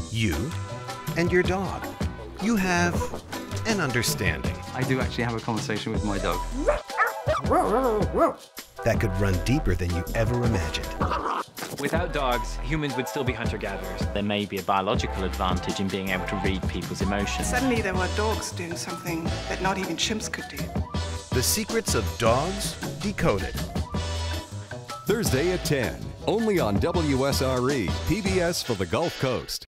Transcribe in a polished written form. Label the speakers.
Speaker 1: You and your dog. You have an understanding.
Speaker 2: I do actually have a conversation with my dog.
Speaker 1: That could run deeper than you ever imagined.
Speaker 3: Without dogs, humans would still be hunter-gatherers.
Speaker 4: There may be a biological advantage in being able to read people's emotions.
Speaker 5: Suddenly there were dogs doing something that not even chimps could do.
Speaker 1: The Secrets of Dogs Decoded.
Speaker 6: Thursday at 10, only on WSRE, PBS for the Gulf Coast.